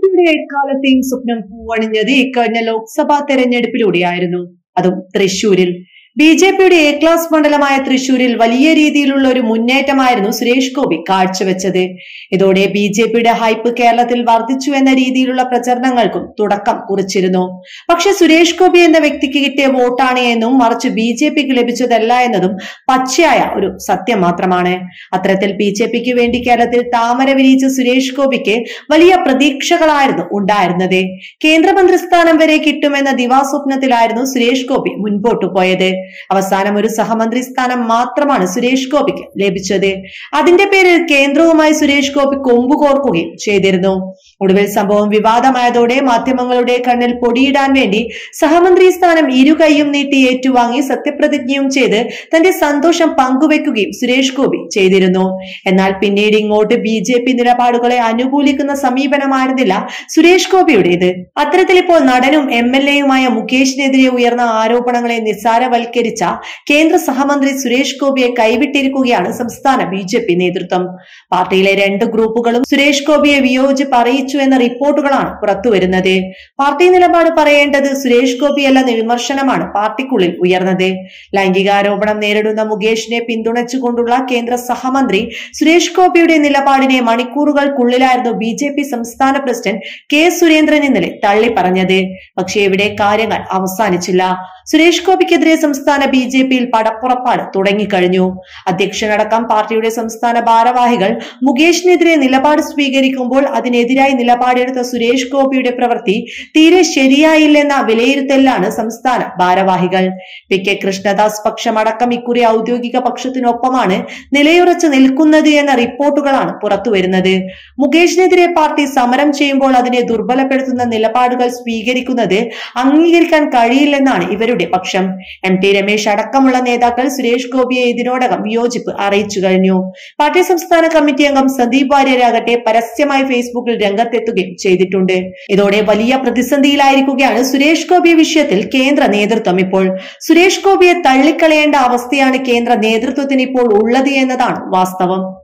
ബിജെപിയുടെ എക്കാലത്തെയും സ്വപ്നം പൂവണിഞ്ഞത് ഇക്കഴിഞ്ഞ ലോക്സഭാ തെരഞ്ഞെടുപ്പിലൂടെയായിരുന്നു. അതും തൃശൂരിൽ. ബിജെപിയുടെ എ ക്ലാസ് മണ്ഡലമായ തൃശൂരിൽ വലിയ രീതിയിലുള്ള ഒരു മുന്നേറ്റമായിരുന്നു സുരേഷ് ഗോപി കാഴ്ചവെച്ചത്. ഇതോടെ ബിജെപിയുടെ ഹൈപ്പ് കേരളത്തിൽ വർദ്ധിച്ചു എന്ന രീതിയിലുള്ള പ്രചരണങ്ങൾക്കും തുടക്കം കുറിച്ചിരുന്നു. പക്ഷെ സുരേഷ് ഗോപി എന്ന വ്യക്തിക്ക് കിട്ടിയ വോട്ടാണ് എന്നും മറിച്ച് ബിജെപിക്ക് ലഭിച്ചതല്ല എന്നതും പച്ചയായ ഒരു സത്യം മാത്രമാണ്. അത്തരത്തിൽ ബിജെപിക്ക് വേണ്ടി കേരളത്തിൽ താമര വിരിയിച്ച സുരേഷ് ഗോപിക്ക് വലിയ പ്രതീക്ഷകളായിരുന്നു ഉണ്ടായിരുന്നത്. കേന്ദ്രമന്ത്രി സ്ഥാനം വരെ കിട്ടുമെന്ന ദിവാസ്വപ്നത്തിലായിരുന്നു സുരേഷ് ഗോപി മുൻപോട്ടു പോയത്. അവസാനം ഒരു സഹമന്ത്രി സ്ഥാനം മാത്രമാണ് സുരേഷ് ഗോപിക്ക് ലഭിച്ചത്. അതിന്റെ പേരിൽ കേന്ദ്രവുമായി സുരേഷ് ഗോപി കൊമ്പുകോർക്കുകയും ചെയ്തിരുന്നു. ഒടുവിൽ സംഭവം വിവാദമായതോടെ മാധ്യമങ്ങളുടെ കണ്ണിൽ പൊടിയിടാൻ വേണ്ടി സഹമന്ത്രി സ്ഥാനം ഇരുകൈയും നീട്ടി ഏറ്റുവാങ്ങി സത്യപ്രതിജ്ഞയും ചെയ്ത് തന്റെ സന്തോഷം പങ്കുവെക്കുകയും സുരേഷ് ഗോപി ചെയ്തിരുന്നു. എന്നാൽ പിന്നീട് ഇങ്ങോട്ട് ബിജെപി നിലപാടുകളെ അനുകൂലിക്കുന്ന സമീപനമായിരുന്നില്ല സുരേഷ് ഗോപിയുടേത്. അത്തരത്തിൽ ഇപ്പോൾ നടനും MLA-യുമായ മുകേഷിനെതിരെ ഉയർന്ന ആരോപണങ്ങളെ നിസ്സാരവൽക്കരിച്ച കേന്ദ്ര സഹമന്ത്രി സുരേഷ് ഗോപിയെ കൈവിട്ടിരിക്കുകയാണ് സംസ്ഥാന ബിജെപി നേതൃത്വം. പാർട്ടിയിലെ രണ്ട് ഗ്രൂപ്പുകളും സുരേഷ് ഗോപിയെ വിയോജിപ്പ് അറിയിച്ചു എന്ന റിപ്പോർട്ടുകളാണ് പുറത്തുവരുന്നത്. പാർട്ടി നിലപാട് പറയേണ്ടത് സുരേഷ് ഗോപിയല്ലെന്ന വിമർശനമാണ് പാർട്ടിക്കുള്ളിൽ ഉയർന്നത്. ലൈംഗികാരോപണം നേരിടുന്ന മുകേഷിനെ പിന്തുണച്ചുകൊണ്ടുള്ള കേന്ദ്ര സഹമന്ത്രി സുരേഷ് ഗോപിയുടെ നിലപാടിനെ മണിക്കൂറുകൾക്കുള്ളിലായിരുന്നു ബിജെപി സംസ്ഥാന പ്രസിഡന്റ് കെ സുരേന്ദ്രൻ ഇന്നലെ തള്ളി പറഞ്ഞത്. പക്ഷേ ഇവിടെ കാര്യങ്ങൾ അവസാനിച്ചില്ല. സുരേഷ് ഗോപിക്കെതിരെ സംസ്ഥാന ബിജെപിയിൽ പടപ്പുറപ്പാട് തുടങ്ങിക്കഴിഞ്ഞു. അധ്യക്ഷനടക്കം പാർട്ടിയുടെ സംസ്ഥാന ഭാരവാഹികൾ മുകേഷിനെതിരെ നിലപാട് സ്വീകരിക്കുമ്പോൾ അതിനെതിരായി നിലപാടെടുത്ത സുരേഷ് ഗോപിയുടെ പ്രവൃത്തി തീരെ ശരിയായില്ലെന്ന വിലയിരുത്തലിലാണ് സംസ്ഥാന ഭാരവാഹികൾ. പി.കെ. കൃഷ്ണദാസ് പക്ഷമടക്കം ഇക്കുറി ഔദ്യോഗിക പക്ഷത്തിനൊപ്പമാണ് നിലയുറച്ചു നിൽക്കുന്നത് എന്ന റിപ്പോർട്ടുകളാണ് പുറത്തുവരുന്നത്. മുകേഷിനെതിരെ പാർട്ടി സമരം ചെയ്യുമ്പോൾ അതിനെ ദുർബലപ്പെടുത്തുന്ന നിലപാടുകൾ സ്വീകരിക്കുന്നത് അംഗീകരിക്കാൻ കഴിയില്ലെന്നാണ് ഇവരുടെ പക്ഷം. MT രമേശ് അടക്കമുള്ള നേതാക്കൾ സുരേഷ് ഗോപിയെ ഇതിനോടകം വിയോജിപ്പ് അറിയിച്ചു കഴിഞ്ഞു. പാർട്ടി സംസ്ഥാന കമ്മിറ്റി അംഗം സന്ദീപ് വാര്യരാകട്ടെ പരസ്യമായി ഫേസ്ബുക്കിൽ രംഗത്തെത്തുകയും ചെയ്തിട്ടുണ്ട്. ഇതോടെ വലിയ പ്രതിസന്ധിയിലായിരിക്കുകയാണ് സുരേഷ് ഗോപി വിഷയത്തിൽ കേന്ദ്ര നേതൃത്വം. ഇപ്പോൾ സുരേഷ് ഗോപിയെ തള്ളിക്കളയേണ്ട അവസ്ഥയാണ് കേന്ദ്ര നേതൃത്വത്തിന് ഇപ്പോൾ ഉള്ളത് എന്നതാണ് വാസ്തവം.